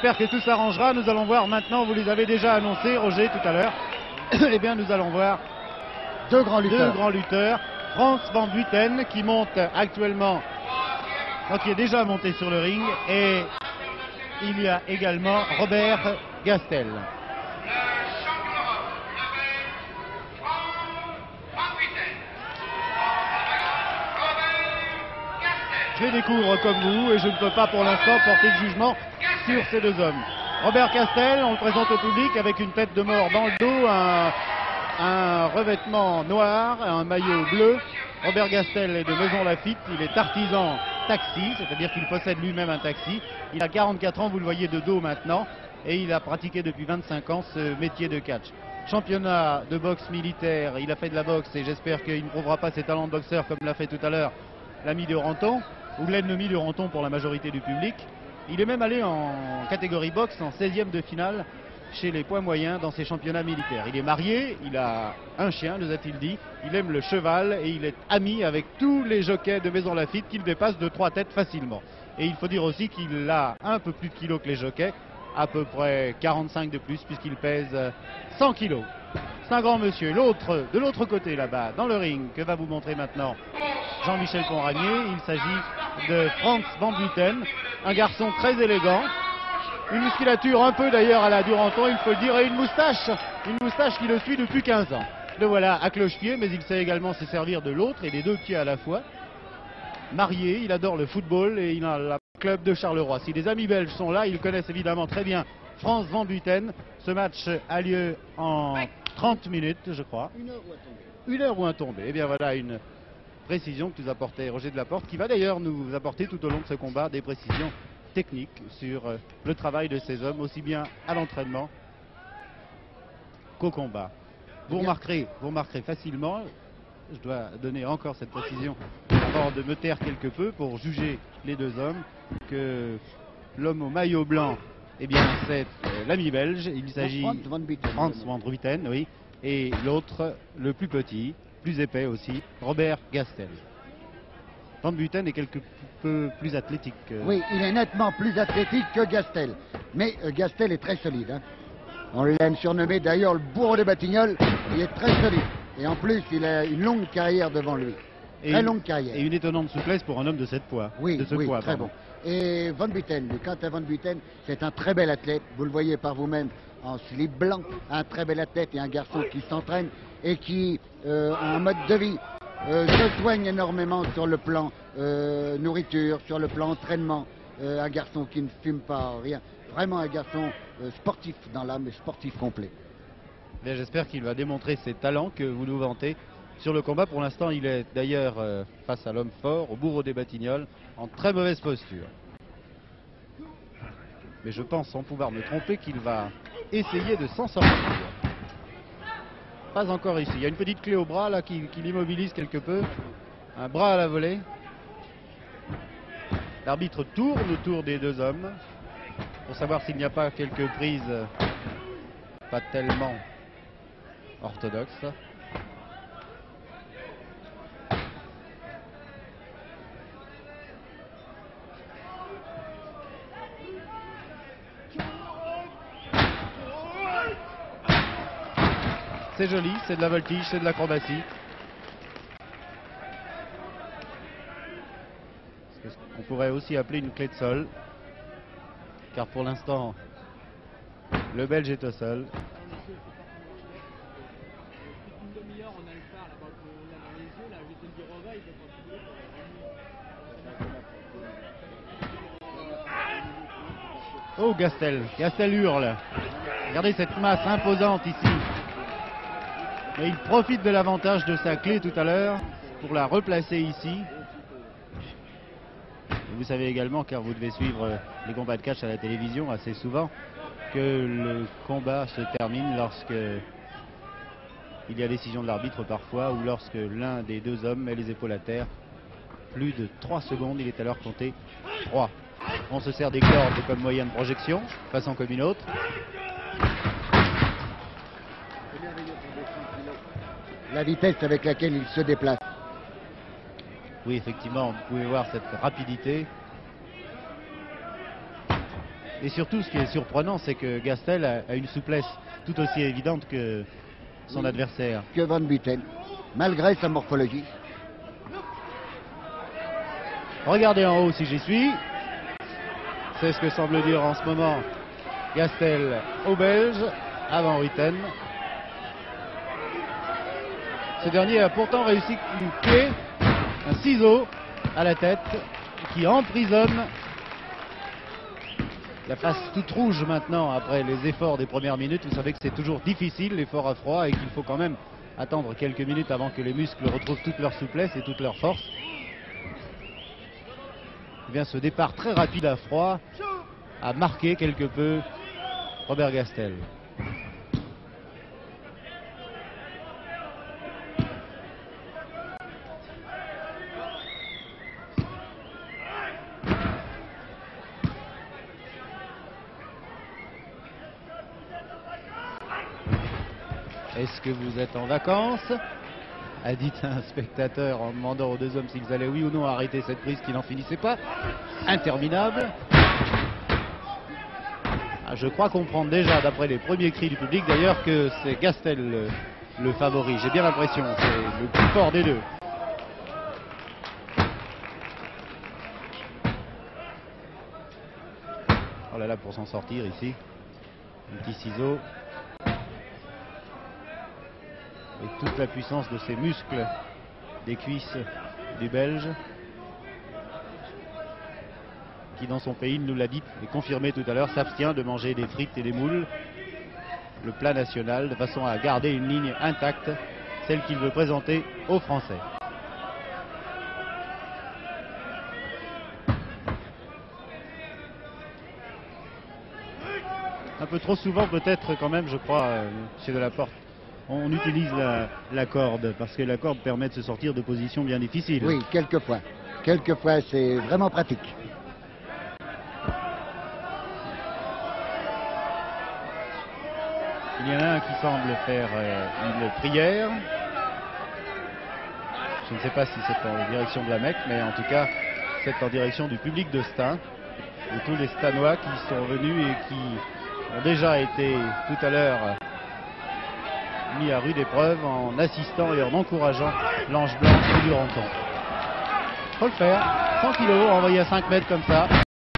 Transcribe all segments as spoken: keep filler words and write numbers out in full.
j'espère que tout s'arrangera. Nous allons voir maintenant, vous les avez déjà annoncés, Roger, tout à l'heure. Eh bien, nous allons voir deux grands lutteurs. Deux grands lutteurs. Frans van Buiten qui monte actuellement, donc qui est déjà monté sur le ring, et il y a également Robert Gastel. Je les découvre comme vous et je ne peux pas pour l'instant porter de jugement sur ces deux hommes. Robert Gastel, on le présente au public avec une tête de mort dans le dos, un, un revêtement noir, un maillot bleu. Robert Gastel est de Maison Lafitte, il est artisan taxi, c'est-à-dire qu'il possède lui-même un taxi. Il a quarante-quatre ans, vous le voyez de dos maintenant, et il a pratiqué depuis vingt-cinq ans ce métier de catch. Championnat de boxe militaire, il a fait de la boxe et j'espère qu'il ne prouvera pas ses talents de boxeur comme l'a fait tout à l'heure l'ami de Ranton, ou l'ennemi de Ranton pour la majorité du public. Il est même allé en catégorie boxe en seizième de finale chez les poids moyens dans ses championnats militaires. Il est marié, il a un chien, nous a-t-il dit, il aime le cheval et il est ami avec tous les jockeys de Maison Lafitte qu'il dépasse de trois têtes facilement. Et il faut dire aussi qu'il a un peu plus de kilos que les jockeys, à peu près quarante-cinq de plus puisqu'il pèse cent kilos. C'est un grand monsieur. L'autre, de l'autre côté là-bas, dans le ring, que va vous montrer maintenant Jean-Michel Conragnier, il s'agit de Frans van Buiten, un garçon très élégant, une musculature un peu d'ailleurs à la Duranton, il faut le dire, et une moustache, une moustache qui le suit depuis quinze ans. Le voilà à cloche-pied, mais il sait également se servir de l'autre et des deux pieds à la fois. Marié, il adore le football et il a le club de Charleroi. Si des amis belges sont là, ils connaissent évidemment très bien Frans van Buiten. Ce match a lieu en trente minutes, je crois. Une heure ou un tombé. Une heure ou un tombé. Eh bien voilà une précision que nous apportait Roger Delaporte, qui va d'ailleurs nous apporter tout au long de ce combat des précisions techniques sur euh, le travail de ces hommes, aussi bien à l'entraînement qu'au combat. Vous remarquerez, vous remarquerez facilement, je dois donner encore cette précision avant de me taire quelque peu pour juger les deux hommes, que l'homme au maillot blanc, eh bien c'est euh, l'ami belge, il s'agit Frans van Buiten. Frans van Buiten, oui, et l'autre, le plus petit, plus épais aussi, Robert Gastel. Van Buiten est quelque peu plus athlétique. Euh... Oui, il est nettement plus athlétique que Gastel. Mais euh, Gastel est très solide. Hein. On l'a surnommé d'ailleurs le bourreau des Batignolles. Il est très solide. Et en plus, il a une longue carrière devant lui. Et très une, longue carrière. Et une étonnante souplesse pour un homme de, cette poids, oui, de ce oui, poids. très pardon. bon. Et Van Buiten, quant à Van Buiten, c'est un très bel athlète. Vous le voyez par vous-même en slip blanc. Un très bel athlète et un garçon qui s'entraîne et qui, euh, a un mode de vie, euh, se soigne énormément sur le plan euh, nourriture, sur le plan entraînement. Euh, un garçon qui ne fume pas, rien. Vraiment un garçon euh, sportif dans l'âme et sportif complet. J'espère qu'il va démontrer ses talents que vous nous vantez sur le combat. Pour l'instant, il est d'ailleurs euh, face à l'homme fort, au bourreau des Batignolles, en très mauvaise posture. Mais je pense, sans pouvoir me tromper, qu'il va essayer de s'en sortir. Pas encore ici. Il y a une petite clé au bras là qui, qui l'immobilise quelque peu. Un bras à la volée. L'arbitre tourne autour des deux hommes pour savoir s'il n'y a pas quelques prises euh, pas tellement orthodoxes. C'est joli, c'est de la voltige, c'est de l'acrobatie. On pourrait aussi appeler une clé de sol, car pour l'instant, le Belge est au sol. Oh, Gastel, Gastel hurle. Regardez cette masse imposante ici. Mais il profite de l'avantage de sa clé tout à l'heure pour la replacer ici. Et vous savez également, car vous devez suivre les combats de catch à la télévision assez souvent, que le combat se termine lorsque il y a décision de l'arbitre parfois, ou lorsque l'un des deux hommes met les épaules à terre. Plus de trois secondes, il est alors compté trois. On se sert des cordes comme moyen de projection, façon comme une autre. La vitesse avec laquelle il se déplace. Oui, effectivement, vous pouvez voir cette rapidité. Et surtout, ce qui est surprenant, c'est que Gastel a, a une souplesse tout aussi évidente que son oui. adversaire. Que Van Buiten, malgré sa morphologie. Regardez en haut si j'y suis. C'est ce que semble dire en ce moment Gastel au Belge, à Van Ruiten. Ce dernier a pourtant réussi une clé, un ciseau à la tête qui emprisonne. La face toute rouge maintenant après les efforts des premières minutes. Vous savez que c'est toujours difficile l'effort à froid et qu'il faut quand même attendre quelques minutes avant que les muscles retrouvent toute leur souplesse et toute leur force. Eh bien, ce départ très rapide à froid a marqué quelque peu Robert Gastel. Est-ce que vous êtes en vacances? A dit un spectateur en demandant aux deux hommes s'ils allaient oui ou non arrêter cette prise qui n'en finissait pas. Interminable. Ah, je crois comprendre déjà, d'après les premiers cris du public d'ailleurs, que c'est Gastel le, le favori. J'ai bien l'impression, c'est le plus fort des deux. Oh là là, pour s'en sortir ici. Un petit ciseau. Avec toute la puissance de ses muscles, des cuisses du Belge, qui dans son pays, il nous l'a dit et confirmé tout à l'heure, s'abstient de manger des frites et des moules, le plat national, de façon à garder une ligne intacte, celle qu'il veut présenter aux Français. Un peu trop souvent peut-être quand même, je crois, euh, M. Delaporte, on utilise la, la corde, parce que la corde permet de se sortir de positions bien difficiles. Oui, quelquefois. Quelquefois, c'est vraiment pratique. Il y en a un qui semble faire euh, une prière. Je ne sais pas si c'est en direction de la Mecque, mais en tout cas, c'est en direction du public de Stein, de tous les Stanois qui sont venus et qui ont déjà été tout à l'heure mis à rude épreuve en assistant et en encourageant l'Ange Blanc du Ranton. Faut le faire, cent kilos envoyé à cinq mètres comme ça.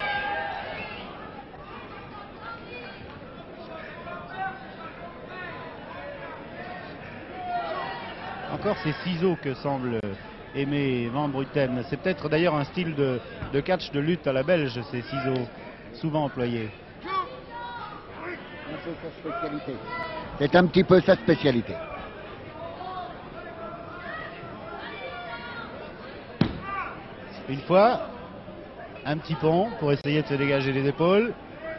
Encore ces ciseaux que semble aimer Van Bruten. C'est peut-être d'ailleurs un style de, de catch de lutte à la belge, ces ciseaux souvent employés. C'est un petit peu sa spécialité. Une fois, un petit pont pour essayer de se dégager les épaules.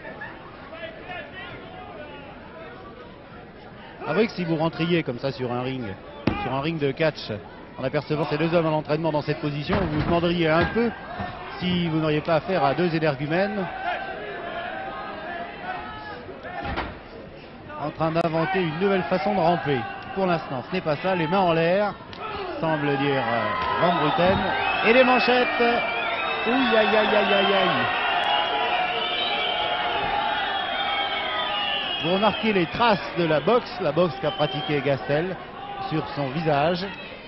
Avouez que si vous rentriez comme ça sur un ring, sur un ring de catch, en apercevant ces deux hommes à l'entraînement dans cette position, vous vous demanderiez un peu si vous n'auriez pas affaire à deux énergumènes en train d'inventer une nouvelle façon de ramper. Pour l'instant, ce n'est pas ça. Les mains en l'air, semble dire euh, Van Bruten. Et les manchettes. Ouh, aïe, aïe, aïe, aïe, aïe. Vous remarquez les traces de la boxe, la boxe qu'a pratiqué Gastel sur son visage.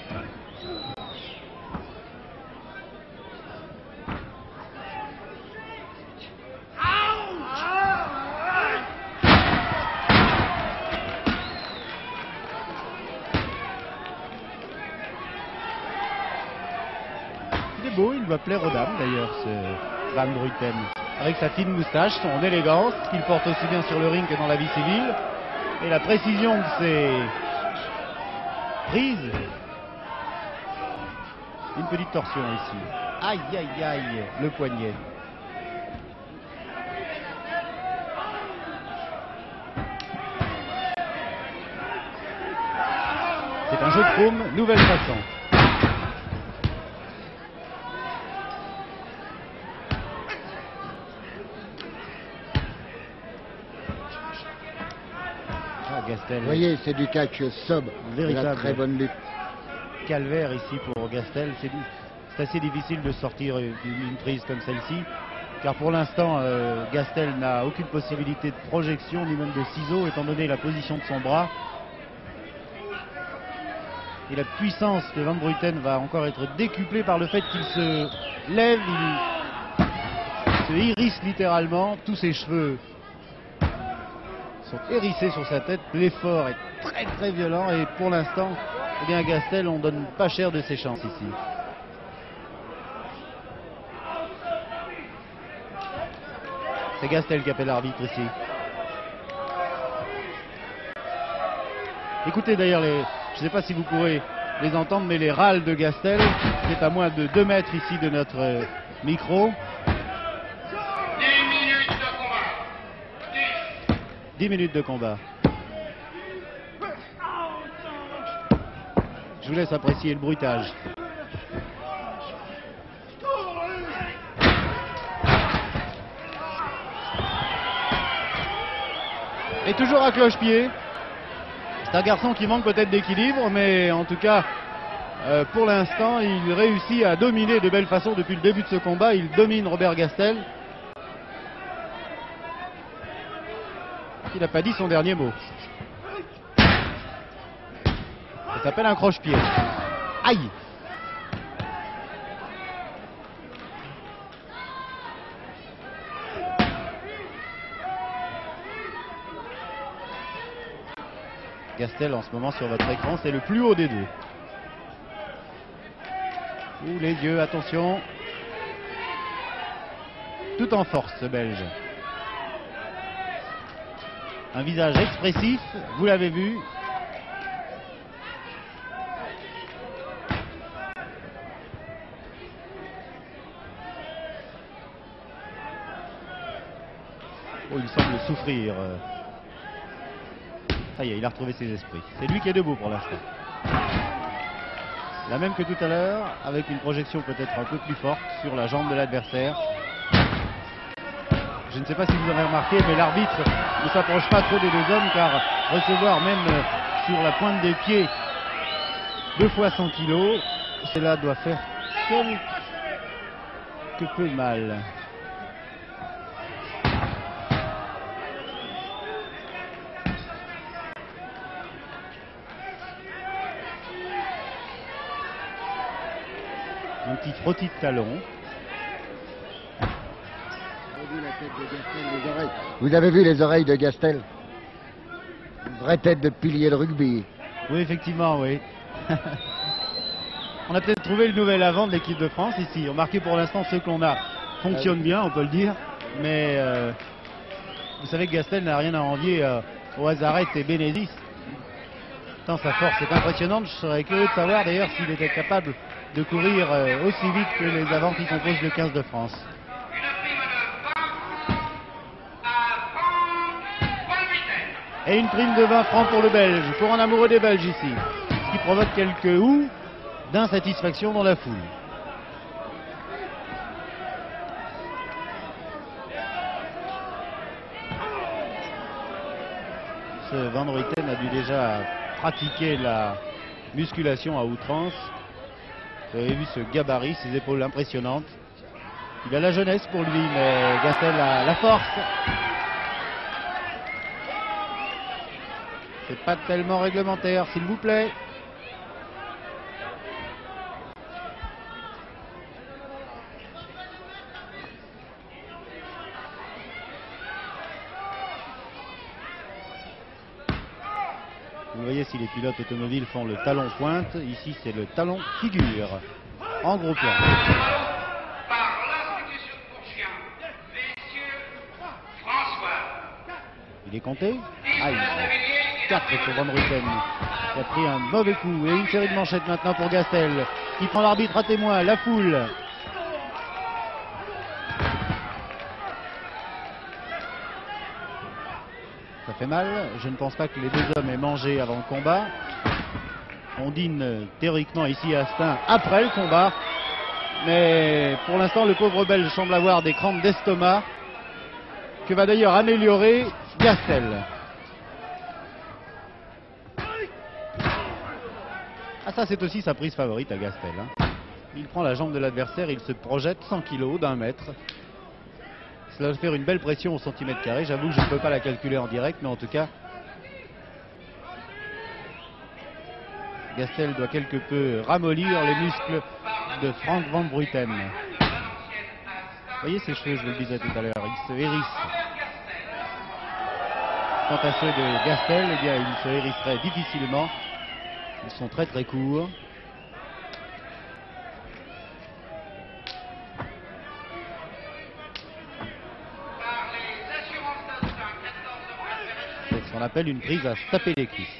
Il est beau, il va plaire aux dames d'ailleurs, ce Van Bruten. Avec sa fine moustache, son élégance, qu'il porte aussi bien sur le ring que dans la vie civile, et la précision de ses prises. Une petite torsion ici. Aïe, aïe, aïe, le poignet. C'est un jeu de paume, nouvelle façon. Gastel. Vous voyez, c'est du catch sobre, Véritable. La très bonne lutte. Calvaire ici pour Gastel. C'est assez difficile de sortir d'une prise comme celle-ci. car pour l'instant euh, Gastel n'a aucune possibilité de projection ni même de ciseaux étant donné la position de son bras. Et la puissance de Van Bruyten va encore être décuplée par le fait qu'il se lève, il se hérisse littéralement, tous ses cheveux sont hérissés sur sa tête, l'effort est très très violent et pour l'instant, eh bien Gastel, on donne pas cher de ses chances ici. C'est Gastel qui appelle l'arbitre ici. Écoutez d'ailleurs les... Je ne sais pas si vous pourrez les entendre, mais les râles de Gastel, c'est à moins de deux mètres ici de notre euh, micro. dix minutes de combat. dix minutes de combat. Je vous laisse apprécier le bruitage. Et toujours à cloche-pied. C'est un garçon qui manque peut-être d'équilibre, mais en tout cas, euh, pour l'instant, il réussit à dominer de belle façon depuis le début de ce combat. Il domine Robert Gastel. Il n'a pas dit son dernier mot. Ça s'appelle un croche-pied. Aïe! Gastel en ce moment sur votre écran, c'est le plus haut des deux. Ouh, les yeux, attention. Tout en force, ce Belge. Un visage expressif, vous l'avez vu. Oh, il semble souffrir. Ça y est, il a retrouvé ses esprits. C'est lui qui est debout pour l'instant. La même que tout à l'heure, avec une projection peut-être un peu plus forte sur la jambe de l'adversaire. Je ne sais pas si vous avez remarqué, mais l'arbitre ne s'approche pas trop des deux hommes, car recevoir même sur la pointe des pieds deux fois cent kilos, cela doit faire quelque peu mal. Un petit frottis de talon. Vous avez vu les oreilles de Gastel? Une vraie tête de pilier de rugby. Oui, effectivement, oui. On a peut-être trouvé le nouvel avant de l'équipe de France ici. Remarquez pour l'instant ceux que l'on a fonctionnent bien, on peut le dire. Mais euh, vous savez que Gastel n'a rien à envier euh, au Azaret et Benedis. Tant sa force est impressionnante. Je serais curieux de savoir d'ailleurs s'il était capable de courir euh, aussi vite que les avants qui composent le quinze de France. Et une prime de vingt francs pour le Belge, pour un amoureux des Belges ici, ce qui provoque quelques houes d'insatisfaction dans la foule. Ce Van Bruyten a dû déjà pratiquer la musculation à outrance. Vous avez vu ce gabarit, ses épaules impressionnantes. Il a la jeunesse pour lui, mais Gastel a la force. C'est pas tellement réglementaire, s'il vous plaît. Vous voyez, si les pilotes automobiles font le talon pointe, ici c'est le talon figure, en gros plan. Par l'institution de Bourchien, messieurs François. Il est compté. Aïe. quatre pour Van Bruyten, qui a pris un mauvais coup. Et une série de manchettes maintenant pour Gastel, qui prend l'arbitre à témoin, la foule. Ça fait mal. Je ne pense pas que les deux hommes aient mangé avant le combat. On dîne théoriquement ici à Stein après le combat. Mais pour l'instant, le pauvre Belge semble avoir des crampes d'estomac, que va d'ailleurs améliorer Gastel. Ah, ça c'est aussi sa prise favorite à Gastel. Hein. Il prend la jambe de l'adversaire, il se projette cent kilos d'un mètre. Cela va faire une belle pression au centimètre carré. J'avoue que je ne peux pas la calculer en direct, mais en tout cas, Gastel doit quelque peu ramollir les muscles de Frank Van Bruyten. Vous voyez ses cheveux, je vous le disais tout à l'heure, ils se hérissent. Quant à ceux de Gastel, eh bien, ils se hérisseraient difficilement. Ils sont très très courts. C'est ce qu'on appelle une prise à se taper les cuisses.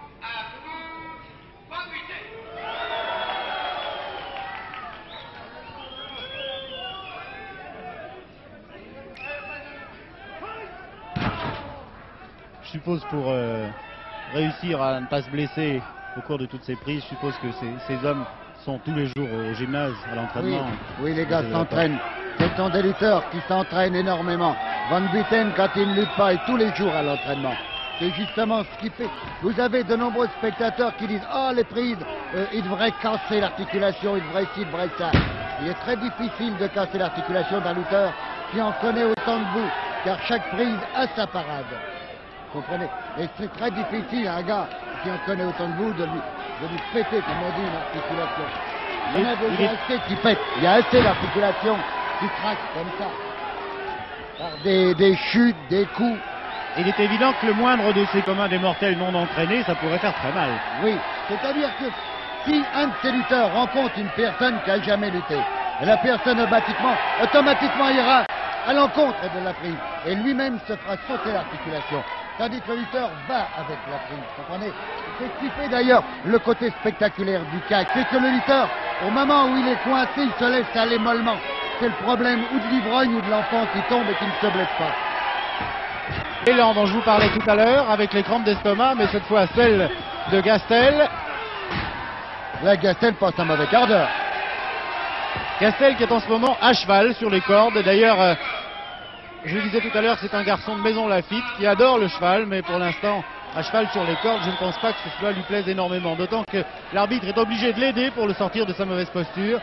Je suppose pour euh, réussir à ne pas se blesser au cours de toutes ces prises, je suppose que ces, ces hommes sont tous les jours au gymnase, à l'entraînement. Oui, oui, les gars s'entraînent. Ce sont des lutteurs qui s'entraînent énormément. Van Buiten, quand il ne lutte pas, est tous les jours à l'entraînement. C'est justement ce qui fait. Vous avez de nombreux spectateurs qui disent « Ah, oh, les prises, euh, ils devraient casser l'articulation, ils devraient ci, ils devraient ça ». Il est très difficile de casser l'articulation d'un lutteur qui en connaît autant que vous, car chaque prise a sa parade. Vous comprenez? Et c'est très difficile à un gars qui en connaît autant que vous de lui, de lui péter, comme on dit, une articulation. Il y en a déjà assez qui pètent. Il y a assez d'articulations qui craquent comme ça. Par des, des chutes, des coups. Il est évident que le moindre de ces communs des mortels non entraînés, ça pourrait faire très mal. Oui, c'est-à-dire que si un de ces lutteurs rencontre une personne qui n'a jamais lutté, et la personne automatiquement, automatiquement ira à l'encontre de la prise, et lui-même se fera sauter l'articulation. Tandis que le lutteur va avec la prise, vous comprenez? C'est ce qui fait d'ailleurs le côté spectaculaire du C A C. C'est que le lutteur, au moment où il est coincé, il se laisse aller mollement. C'est le problème ou de l'ivrogne ou de l'enfant qui tombe et qui ne se blesse pas. L'élan dont je vous parlais tout à l'heure, avec les crampes d'estomac, mais cette fois celle de Gastel. Là, Gastel passe un mauvais quart d'heure. Gastel qui est en ce moment à cheval sur les cordes. D'ailleurs, euh, je le disais tout à l'heure, c'est un garçon de Maison Lafitte qui adore le cheval, mais pour l'instant, à cheval sur les cordes, je ne pense pas que cela lui plaise énormément. D'autant que l'arbitre est obligé de l'aider pour le sortir de sa mauvaise posture.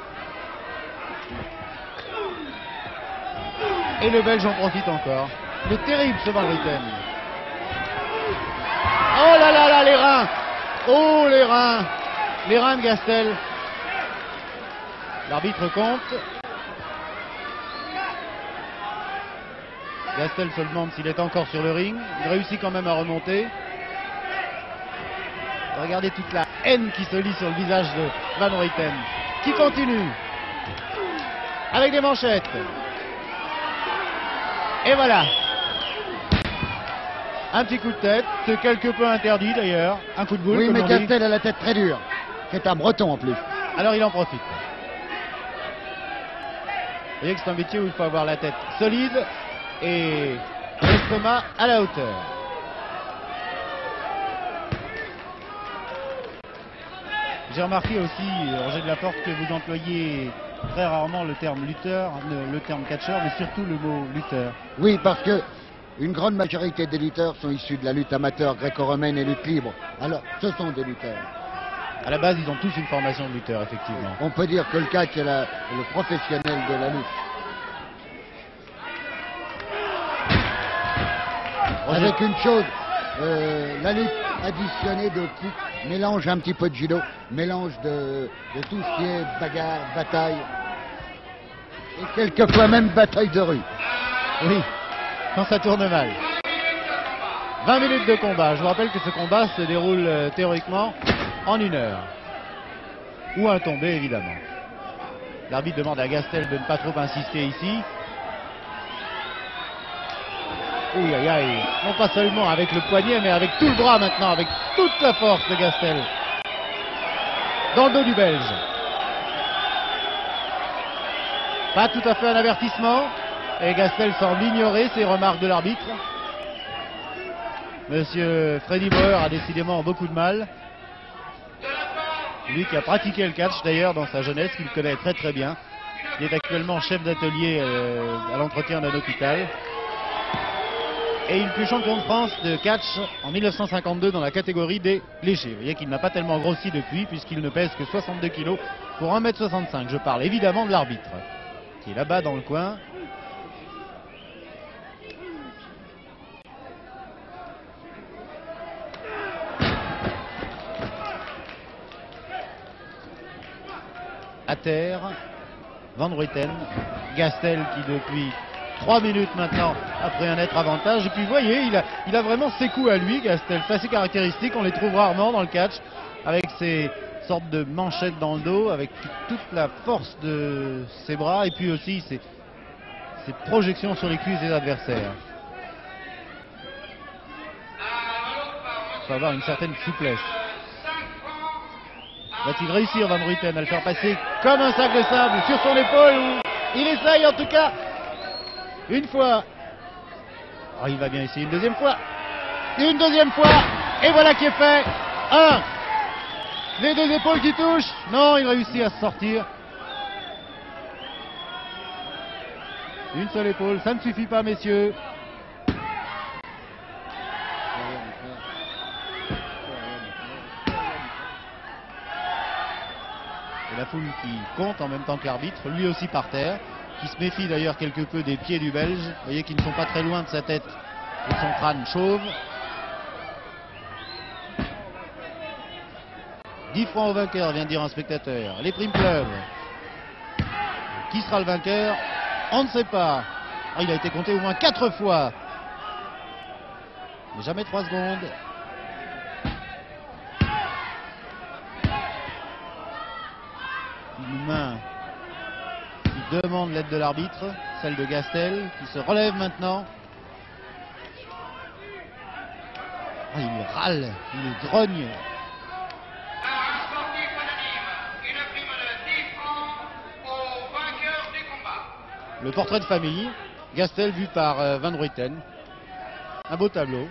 Et le Belge en profite encore. Il est terrible ce Van Bruyten. Oh là là là, les reins! Oh les reins! Les reins de Gastel. L'arbitre compte. Gastel se demande s'il est encore sur le ring. Il réussit quand même à remonter. Regardez toute la haine qui se lit sur le visage de Van Bruyten. Qui continue. Avec des manchettes. Et voilà. Un petit coup de tête. C'est quelque peu interdit d'ailleurs. Un coup de boule. Oui, mais on Gastel dit. a la tête très dure. C'est un breton en plus. Alors il en profite. Vous voyez que c'est un métier où il faut avoir la tête solide et l'estomac à la hauteur. J'ai remarqué aussi, Roger de la Porte, que vous employez très rarement le terme lutteur, le, le terme catcheur, mais surtout le mot lutteur. Oui, parce que une grande majorité des lutteurs sont issus de la lutte amateur gréco-romaine et lutte libre. Alors, ce sont des lutteurs. À la base, ils ont tous une formation de lutteur, effectivement. On peut dire que le catch est, la, est le professionnel de la lutte. Roger. Avec une chose, euh, la lutte additionnée de coups, mélange un petit peu de judo, mélange de, de tout ce qui est bagarre, bataille, et quelquefois même bataille de rue. Oui, quand ça tourne mal. vingt minutes de combat. Je vous rappelle que ce combat se déroule euh, théoriquement en une heure. Ou un tombé, évidemment. L'arbitre demande à Gastel de ne pas trop insister ici. Ouh, aïe, aïe. Non pas seulement avec le poignet, mais avec tout le bras maintenant, avec toute la force de Gastel. Dans le dos du Belge. Pas tout à fait un avertissement. Et Gastel semble ignorer ces remarques de l'arbitre. Monsieur Freddy Bauer a décidément beaucoup de mal. Lui qui a pratiqué le catch d'ailleurs dans sa jeunesse, qu'il connaît très très bien. Il est actuellement chef d'atelier euh, à l'entretien d'un hôpital. Et il fut champion de France de catch en mille neuf cent cinquante-deux dans la catégorie des légers. Vous voyez qu'il n'a pas tellement grossi depuis puisqu'il ne pèse que soixante-deux kilos pour un mètre soixante-cinq. Je parle évidemment de l'arbitre qui est là-bas dans le coin. à terre. Van Ruijten, Gastel qui depuis trois minutes maintenant a pris un net avantage. Et puis vous voyez, il a, il a vraiment ses coups à lui, Gastel. C'est assez caractéristique, on les trouve rarement dans le catch, avec ses sortes de manchettes dans le dos, avec toute la force de ses bras et puis aussi ses, ses projections sur les cuisses des adversaires. Il faut avoir une certaine souplesse. Va-t-il réussir, Van Ruijten, à le faire passer comme un sac de sable sur son épaule? Il essaye en tout cas une fois. Oh, il va bien essayer une deuxième fois. Une deuxième fois. Et voilà qui est fait. Un. Les deux épaules qui touchent. Non, il réussit à se sortir. Une seule épaule, ça ne suffit pas, messieurs. La foule qui compte en même temps que l'arbitre, lui aussi par terre, qui se méfie d'ailleurs quelque peu des pieds du Belge. Vous voyez qu'ils ne sont pas très loin de sa tête et de son crâne chauve. dix francs au vainqueur, vient de dire un spectateur. Les primes pleuvent. Qui sera le vainqueur? On ne sait pas. Oh, il a été compté au moins quatre fois. Mais jamais trois secondes. Une main qui demande l'aide de l'arbitre, celle de Gastel, qui se relève maintenant. Oh, il râle, il grogne. Alors, un sportif anonyme, une prime de dix francs au vainqueur du combat. Le portrait de famille, Gastel vu par euh, Van Ruijten. Un beau tableau.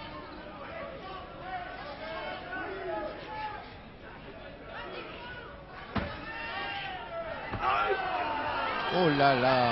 Oh là là!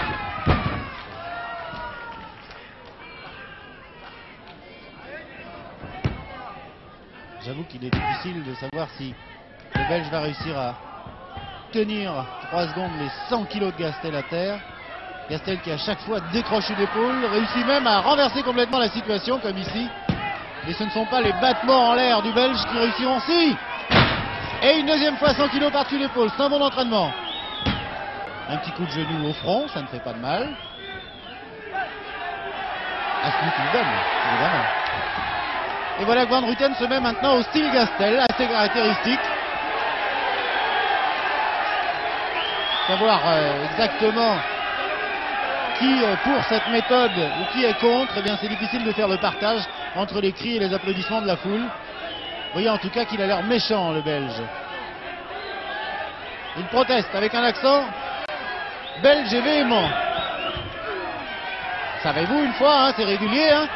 J'avoue qu'il est difficile de savoir si le Belge va réussir à tenir trois secondes les cent kilos de Gastel à terre. Gastel qui à chaque fois décroche une épaule, réussit même à renverser complètement la situation comme ici. Et ce ne sont pas les battements en l'air du Belge qui réussiront. Si! Et une deuxième fois cent kilos par-dessus l'épaule, c'est un bon entraînement. Un petit coup de genou au front, ça ne fait pas de mal. À celui qui le donne, évidemment. Et voilà que Van Ruijten se met maintenant au style Gastel, assez caractéristique. Savoir euh, exactement qui est pour cette méthode ou qui est contre, eh bien c'est difficile de faire le partage entre les cris et les applaudissements de la foule. Vous voyez en tout cas qu'il a l'air méchant, le Belge. Il proteste avec un accent belge et véhément. Savez-vous une fois, hein, c'est régulier, hein.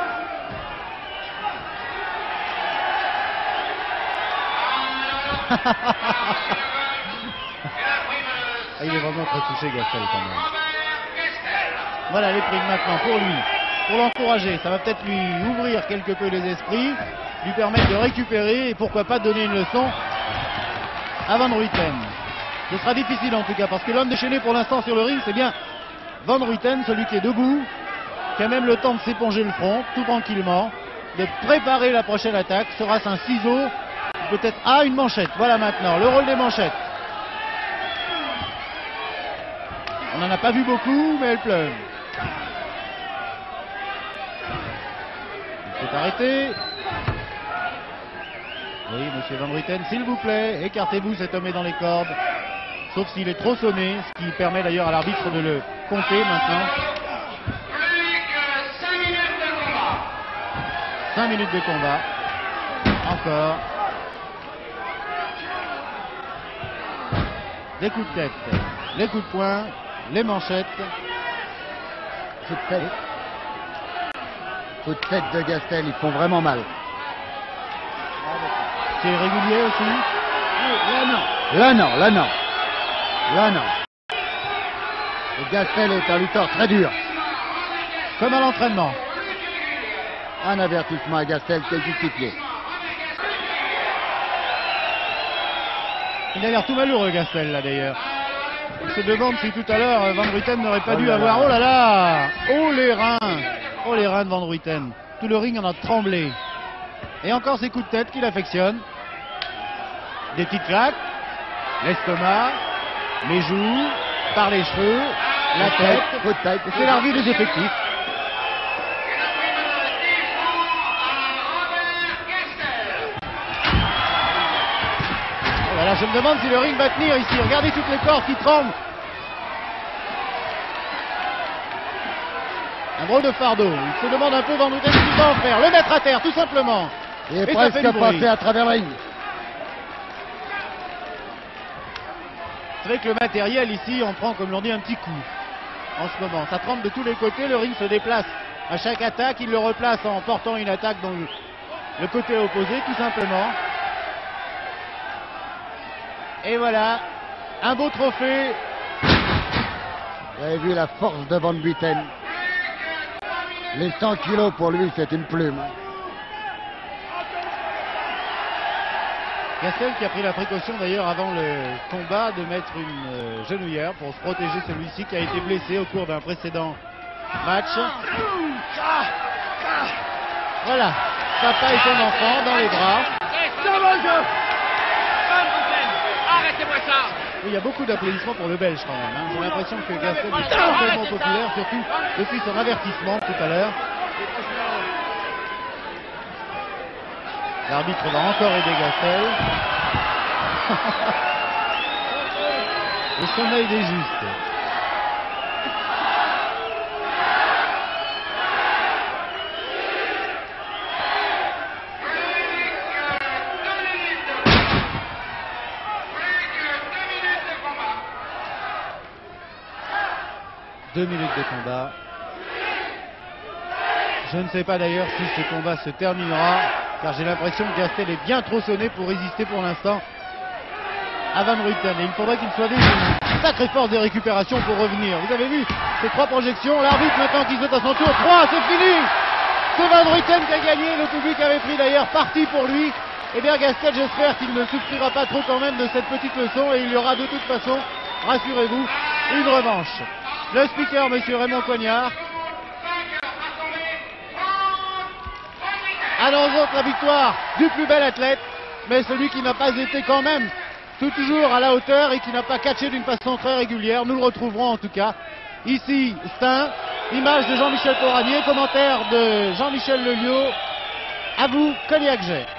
Il est vraiment très touché, Gastel, quand même. Voilà les primes maintenant pour lui, pour l'encourager. Ça va peut-être lui ouvrir quelque peu les esprits, lui permettre de récupérer et pourquoi pas donner une leçon à Van Ruijten. Ce sera difficile en tout cas, parce que l'homme déchaîné pour l'instant sur le ring, c'est bien Van Ruijten, celui qui est debout, qui a même le temps de s'éponger le front, tout tranquillement, de préparer la prochaine attaque. Sera-ce un ciseau? Peut-être ah, une manchette. Voilà maintenant le rôle des manchettes. On n'en a pas vu beaucoup, mais elles pleuvent. Il faut arrêter. Oui, monsieur Van Ruijten, s'il vous plaît, écartez-vous, cet homme est dans les cordes. Sauf s'il est trop sonné, ce qui permet d'ailleurs à l'arbitre de le compter maintenant. Plus que cinq minutes de combat. cinq minutes de combat. Encore. Des coups de tête, les coups de poing, les manchettes. Coup de tête. Coup de tête de Gastel, ils font vraiment mal. C'est régulier aussi? Là non, là non, là non. Là non. Et Gastel est un lutteur très dur. Comme à l'entraînement. Un avertissement à Gastel qui est justifié. Il a l'air tout malheureux, Gastel, là d'ailleurs. Il se demande si tout à l'heure Van Ruijten n'aurait pas Oh dû là avoir... là. Oh là là! Oh les reins! Oh les reins de Van Ruijten. Tout le ring en a tremblé. Et encore ces coups de tête qu'il affectionne. Des petites claques. L'estomac, les joues, par les cheveux, la tête. Coup de tête. Et c'est l'arbitre des effectifs. Voilà, je me demande si le ring va tenir ici. Regardez toutes les cordes qui tremblent. Un drôle de fardeau. Il se demande un peu Van Houten ce qu'il va en faire. Le mettre à terre, tout simplement. Il est Et ça fait presque du bruit. passé à travers le ring. C'est vrai que le matériel ici, on prend, comme l'on dit, un petit coup. En ce moment, ça tremble de tous les côtés. Le ring se déplace à chaque attaque. Il le replace en portant une attaque dans le, le côté opposé, tout simplement. Et voilà, un beau trophée. Vous avez vu la force de Van Buiten. Les cent kilos pour lui, c'est une plume. Gastel qui a pris la précaution d'ailleurs avant le combat de mettre une euh, genouillère pour se protéger celui-ci qui a été blessé au cours d'un précédent match. Voilà, papa et son enfant dans les bras. Arrêtez-moi ça! Oui, il y a beaucoup d'applaudissements pour le Belge quand même. Hein. J'ai l'impression que Gastel est extrêmement populaire, surtout depuis son avertissement tout à l'heure. L'arbitre va encore aider Gastel. Le sommeil des justes. Deux minutes de combat. Je ne sais pas d'ailleurs si ce combat se terminera, car j'ai l'impression que Gastel est bien trop sonné pour résister pour l'instant à Van Ruiten. Et il faudrait qu'il soit déjà une sacrée force de récupération pour revenir. Vous avez vu ces trois projections. L'arbitre maintenant qui saute à son tour. trois, c'est fini. C'est Van Ruiten qui a gagné. Le public avait pris d'ailleurs parti pour lui. Et bien Gastel, j'espère qu'il ne souffrira pas trop quand même de cette petite leçon. Et il y aura de toute façon, rassurez-vous, une revanche. Le speaker, monsieur Raymond Coignard, annonce la victoire du plus bel athlète, mais celui qui n'a pas été quand même tout toujours à la hauteur et qui n'a pas catché d'une façon très régulière. Nous le retrouverons en tout cas ici. Stein, image de Jean-Michel Coranier, commentaire de Jean-Michel Leliot. À vous, Cognac Jet.